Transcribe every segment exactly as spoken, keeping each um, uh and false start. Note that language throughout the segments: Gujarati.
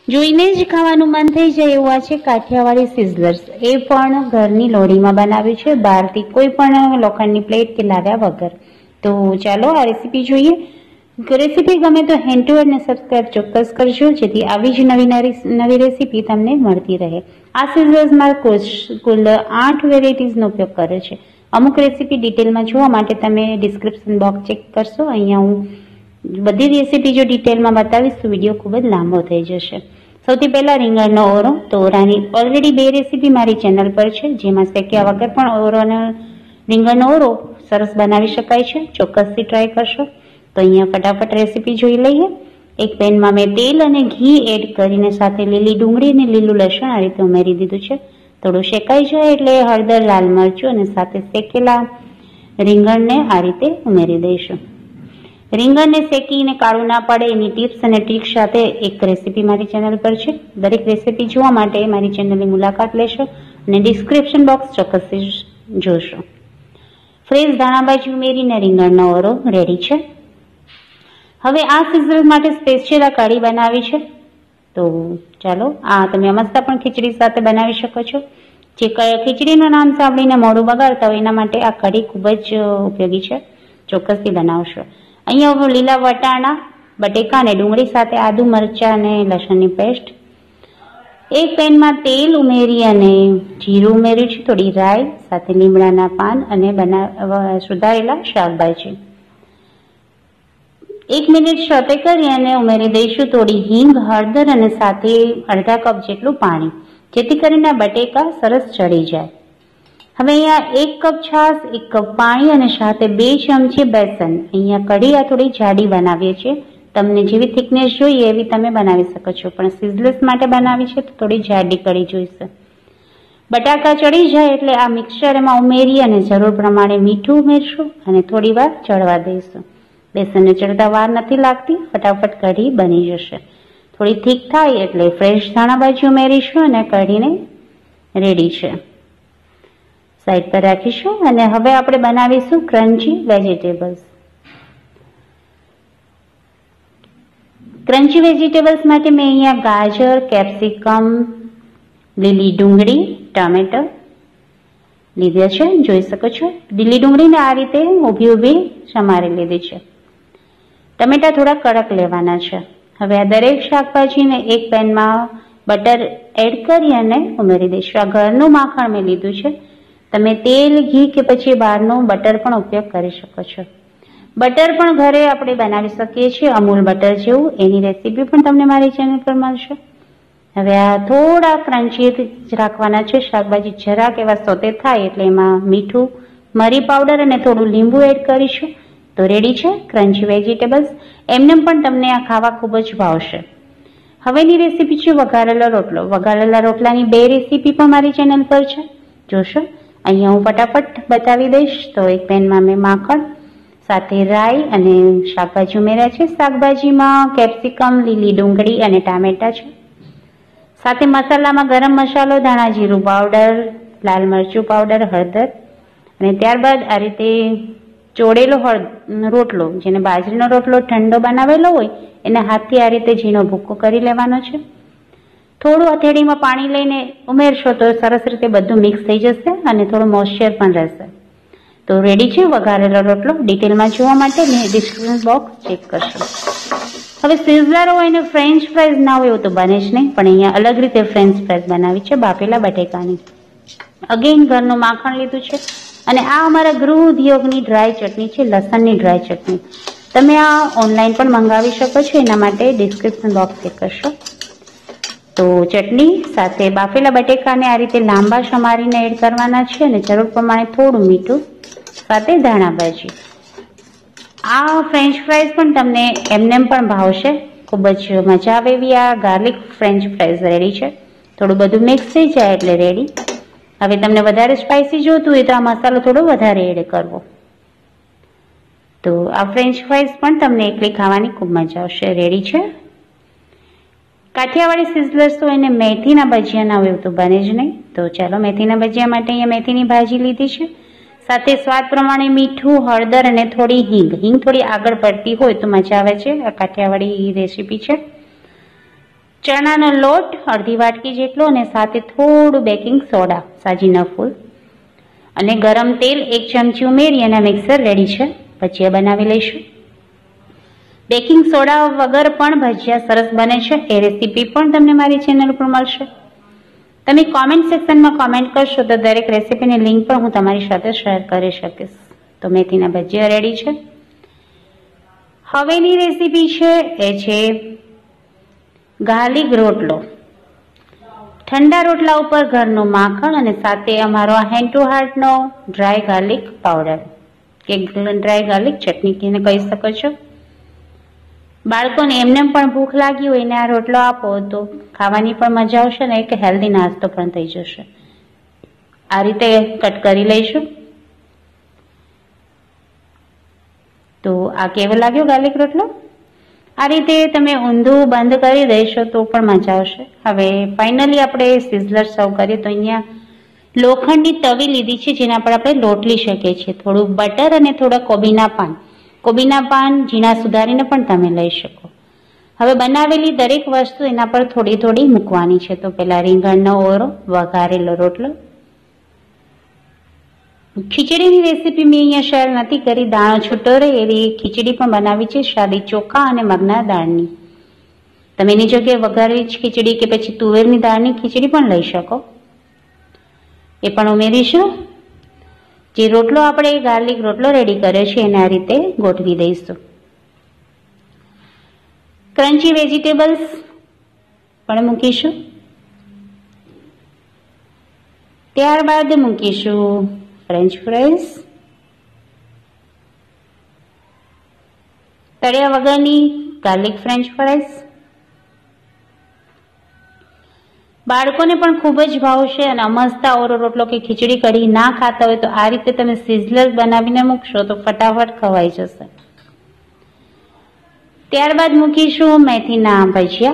જોઈને જ ખાવાનું મન થઈ જાય એવું આ છે કાઠિયાવાડી સિઝલર્સ. એ પણ ઘરની લોડીમાં બનાવ્યું છે, બહારથી કોઈ પણ લોખંડની પ્લેટ કે લાવ્યા વગર. તો ચાલો આ રેસીપી જોઈએ. રેસીપી ગમે તો હેન્ડ ટુ હેન્ડ ને સબસ્ક્રાઇબ ચોક્કસ કરજો, જેથી આવી જ નવી નવી રેસીપી તમને મળતી રહે. આ સિઝલર્સમાં કુલ આઠ વેરાયટીઝનો ઉપયોગ કર્યો છે. અમુક રેસીપી ડિટેલમાં જોવા માટે તમે ડિસ્ક્રિપ્શન બોક્સ ચેક કરશો. અહીંયા હું બધી રેસીપી જો ડિટેલમાં બતાવીશ તો વિડીયો ખૂબ જ લાંબો થઈ જશે. સૌથી પહેલા રીંગણનો ઓરો. તો ઓરાની ઓલરેડી બે રેસીપી મારી ચેનલ પર છે, જેમાં શેક્યા વગર પણ ઓરોનો રીંગણનો ઓરો સરસ બનાવી શકાય છે. ચોક્કસથી ટ્રાય કરશો. તો અહીંયા ફટાફટ રેસીપી જોઈ લઈએ. એક પેનમાં મેં તેલ અને ઘી એડ કરીને સાથે લીલી ડુંગળી અને લીલું લસણ આ રીતે ઉમેરી દીધું છે. થોડું શેકાઈ જાય એટલે હળદર, લાલ મરચું અને સાથે શેકેલા રીંગણને આ રીતે ઉમેરી દઈશું. રીંગણને શેકીને કાળું ના પડે એની ટિપ્સ અને ટ્રિક્સ સાથે એક રેસીપી મારી ચેનલ પર છે. દરેક રેસીપી જોવા માટે મારી ચેનલની મુલાકાત લેશો અને ડિસ્ક્રિપ્શન બોક્સ ચોક્કસથી જોશો. ફ્રેશ ધાણાભાજી ઉમેરીને રીંગણનો ઓરો રેડી છે. હવે આ સિઝન માટે સ્પેશિયલ આ કઢી બનાવી છે. તો ચાલો, આ તમે અમસ્તા પણ ખીચડી સાથે બનાવી શકો છો. જે ખીચડીનું નામ સાંભળીને મોઢું બગાડતા હોય એના માટે આ કઢી ખૂબ જ ઉપયોગી છે. ચોક્કસથી બનાવશો. અહીંયા લીલા વટાણા, બટેકા અને ડુંગળી સાથે આદુ, મરચાં અને લસણની પેસ્ટ. એક પેનમાં તેલ ઉમેરી અને જીરું ઉમેર્યું છે, થોડી રાઈ સાથે લીમડાના પાન અને બના સુધારેલા શાકભાજી. એક મિનિટ સોતે કરી અને ઉમેરી દઈશું થોડી હિંગ, હળદર અને સાથે અડધા કપ જેટલું પાણી, જેથી કરીને બટેકા સરસ ચડી જાય. હવે અહીંયા એક કપ છાશ, એક કપ પાણી અને સાથે બે ચમચી બેસન. અહીંયા કઢી આ થોડી જાડી બનાવીએ છીએ. તમને જેવી થિકનેસ જોઈએ એવી તમે બનાવી શકો છો, પણ સિઝલર્સ માટે બનાવી છે તો થોડી જાડી કઢી જોઈશે. બટાકા ચડી જાય એટલે આ મિક્સચર એમાં ઉમેરી અને જરૂર પ્રમાણે મીઠું ઉમેરશું અને થોડી વાર ચડવા દઈશું. બેસનને ચડતા વાર નથી લાગતી, ફટાફટ કઢી બની જશે. થોડી થીક થાય એટલે ફ્રેશ ધાણાભાજી ઉમેરીશું અને કઢીને રેડી છે. સાઈડ પર રાખીશું અને હવે આપણે બનાવીશું ક્રન્ચી વેજીટેબલ્સ. ક્રન્ચી વેજીટેબલ્સ માટે મેં અહીંયા ગાજર, કેપ્સિકમ, લીલી ડુંગળી, ટામેટા લીધા છે. જોઈ શકો છો લીલી ડુંગળીને આ રીતે ઊભી ઊભી સમારી લીધી છે. ટમેટા થોડા કડક લેવાના છે. હવે આ દરેક શાકભાજીને એક પેનમાં બટર એડ કરી અને ઉમેરી દઈશું. આ ઘરનું માખણ મેં લીધું છે. તમે તેલ, ઘી કે પછી બહારનું બટર પણ ઉપયોગ કરી શકો છો. બટર પણ ઘરે આપણે બનાવી શકીએ છીએ, અમૂલ બટર જેવું. એની રેસીપી પણ તમને મારી ચેનલ પર મળશે. હવે આ થોડા ક્રન્ચી રાખવાના છે. શાકભાજી જરાક એવા સોતે થાય એટલે એમાં મીઠું, મરી પાવડર અને થોડું લીંબુ એડ કરીશું. તો રેડી છે ક્રન્ચી વેજીટેબલ્સ. એમને પણ તમને આ ખાવા ખૂબ જ ભાવશે. હવેની રેસીપી છે વઘારેલો રોટલો. વઘારેલા રોટલાની બે રેસીપી પણ મારી ચેનલ પર છે, જોશો. અહીંયા હું ફટાફટ બતાવી દઈશ. તો એક પેનમાં મેં માખણ સાથે રાઈ અને શાકભાજી ઉમેર્યા છે. શાકભાજીમાં કેપ્સિકમ, લીલી ડુંગળી અને ટામેટા છે. સાથે મસાલામાં ગરમ મસાલો, ધાણા જીરું પાવડર, લાલ મરચું પાવડર, હળદર અને ત્યારબાદ આ રીતે ચોળેલો રોટલો, જેને બાજરીનો રોટલો ઠંડો બનાવેલો હોય એને હાથથી આ રીતે ઝીણો ભૂકો કરી લેવાનો છે. થોડું હથેળીમાં પાણી લઈને ઉમેરશો તો સરસ રીતે બધું મિક્સ થઈ જશે અને થોડું મોઇશ્ચર પણ રહેશે. તો રેડી છે વઘારેલો રોટલો. ડિટેલમાં જોવા માટે ડિસ્ક્રિપ્શન બોક્સ ચેક કરશો. હવે સિઝલર હોય અને ફ્રેન્ચ ફ્રાઈઝ ના હોય એવું તો બને જ નહીં, પણ અહીંયા અલગ રીતે ફ્રેન્ચ ફ્રાઈઝ બનાવી છે બાફેલા બટેકાની. અગેન ઘરનું માખણ લીધું છે અને આ અમારા ગૃહ ઉદ્યોગની ડ્રાય ચટણી છે, લસણની ડ્રાય ચટણી. તમે આ ઓનલાઈન પણ મંગાવી શકો છો, એના માટે ડિસ્ક્રિપ્શન બોક્સ ચેક કરશો. તો ચટણી સાથે બાફેલા બટેકાને આ રીતે લાંબા સમારીને એડ કરવાના છે અને જરૂર પ્રમાણે થોડું મીઠું સાથે ધાણાભાજી. આ ફ્રેન્ચ ફ્રાઈઝ પણ તમને એમનેમ પણ ભાવશે, ખૂબ જ મજા આવે એવી આ ગાર્લિક ફ્રેન્ચ ફ્રાઈઝ રેડી છે. થોડું બધું મિક્સ થઈ જાય એટલે રેડી. હવે તમને વધારે સ્પાઇસી જોતું હોય તો આ મસાલો થોડો વધારે એડ કરવો. તો આ ફ્રેન્ચ ફ્રાઈઝ પણ તમને એકલી ખાવાની ખૂબ મજા આવશે. રેડી છે. કાઠિયાવાડી સિઝલર્સ તો એને મેથીના ભજીયા ના હોય તો બને જ નહીં. તો ચાલો મેથીના ભજીયા માટે અહીંયા મેથીની ભાજી લીધી છે. સાથે સ્વાદ પ્રમાણે મીઠું, હળદર અને થોડી હિંગ. હિંગ થોડી આગળ પડતી હોય તો મજા આવે છે. આ કાઠિયાવાડી રેસીપી છે. ચણાનો લોટ અડધી વાટકી જેટલો અને સાથે થોડું બેકિંગ સોડા સાજીના ફૂલ અને ગરમ તેલ એક ચમચી ઉમેરી અને મિક્સર રેડી છે. ભજીયા બનાવી લઈશું. બેકિંગ સોડા વગર પણ ભજીયા સરસ બને છે. એ રેસીપી પણ તમને મારી ચેનલ પર મળશે. તમે કોમેન્ટ સેક્શનમાં કોમેન્ટ કરશો તો દરેક રેસીપીની લિંક પણ હું તમારી સાથે શેર કરી શકીશ. તો મેથીના ભજીયા રેડી છે. હવેની રેસીપી છે એ છે ગાર્લિક રોટલો. ઠંડા રોટલા ઉપર ઘરનું માખણ અને સાથે અમારો હેન્ડ ટુ હાર્ટનો ડ્રાય ગાર્લિક પાવડર કે ડ્રાય ગાર્લિક ચટણી કહીને કહી શકો છો. બાળકોને એમને પણ ભૂખ લાગી હોય ને આ રોટલો આપો તો ખાવાની પણ મજા આવશે ને એક હેલ્ધી નાસ્તો પણ થઈ જશે. આ રીતે કટ કરી લઈશું. તો આ કેવો લાગ્યો ગાર્લિક રોટલો? આ રીતે તમે ઊંધું બંધ કરી દેશો તો પણ મજા આવશે. હવે ફાઇનલી આપણે સિઝલર સર્વ કરીએ તો અહીંયા લોખંડની તવી લીધી છે જેના પર આપણે લોટલી શકીએ છીએ. થોડું બટર અને થોડા કોબીના પાન કોબીના પાન ઝીણા સુધારીને પણ તમે લઈ શકો. હવે બનાવેલી દરેક વસ્તુ એના પર થોડી થોડી મૂકવાની છે. તો પેલા રીંગણનો ઓરો, વઘારેલો રોટલો. ખીચડીની રેસીપી મેં અહીંયા શેર નથી કરી. દાણો છૂટો રહે એવી ખીચડી પણ બનાવી છે, સાદી ચોખા અને મગના દાળની. તમે એની જગ્યાએ વઘારેલી ખીચડી કે પછી તુવેરની દાળની ખીચડી પણ લઈ શકો. એ પણ ઉમેરીશું. જે રોટલો આપણે ગાર્લિક રોટલો રેડી કર્યો છે એને આ રીતે ગોઠવી દઈશું. ક્રન્ચી વેજીટેબલ્સ પણ મૂકીશું. ત્યારબાદ મૂકીશું ફ્રેન્ચ ફ્રાઈઝ, તળિયા વગરની ગાર્લિક ફ્રેન્ચ ફ્રાઈઝ. બાળકોને પણ ખૂબ જ ભાવશે અને અમસ્તા ઓરો રોટલો કે ખીચડી કઢી ના ખાતા હોય તો આ રીતે તમે સિઝલર બનાવીને મૂકશો તો ફટાફટ ખવાઈ જશે. ત્યારબાદ મૂકીશું મેથીના ભજીયા.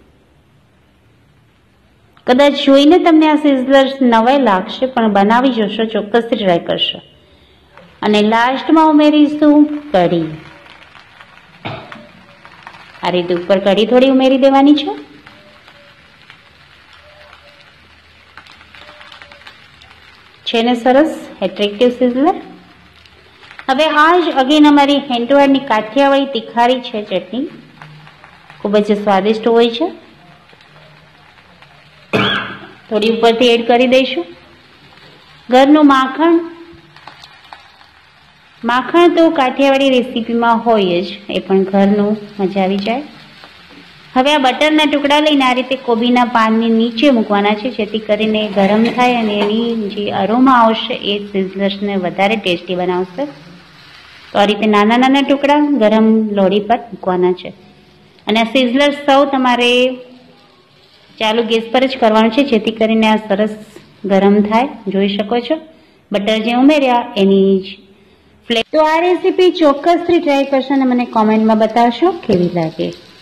કદાચ જોઈને તમને આ સિઝલર નવાઈ લાગશે પણ બનાવી જશો, ચોક્કસથી ટ્રાય કરશો. અને લાસ્ટમાં ઉમેરીશું કઢી. આ રીતે ઉપર કઢી થોડી ઉમેરી દેવાની છે. છે ને સરસ એટ્રેક્ટિવ સિઝલર. હવે આ જ અગેન અમારી હેન્ડ ટુ હાર્ટની કાઠિયાવાડી તીખારી છે ચટણી, ખૂબ જ સ્વાદિષ્ટ હોય છે. થોડી ઉપરથી એડ કરી દઈશું. ઘરનું માખણ માખણ તો કાઠિયાવાડી રેસીપીમાં હોય જ, એ પણ ઘરનું મજા આવી જાય. હવે આ બટરના ટુકડા લઈને આ રીતે કોબીના પાનની નીચે મૂકવાના છે જેથી કરીને ગરમ થાય અને એની જે અરોમા આવશે એ સિઝલર્સને વધારે ટેસ્ટી બનાવશે. તો આ રીતે નાના નાના ટુકડા ગરમ લોડી પર મૂકવાના છે. અને આ સિઝલર સૌ તમારે ચાલુ ગેસ પર જ કરવાનું છે જેથી કરીને આ સરસ ગરમ થાય. જોઈ શકો છો બટર જે ઉમેર્યા એની જ ફ્લેવર. તો આ રેસીપી ચોક્કસથી ટ્રાય કરશો અને મને કોમેન્ટમાં બતાવશો કેવી લાગે.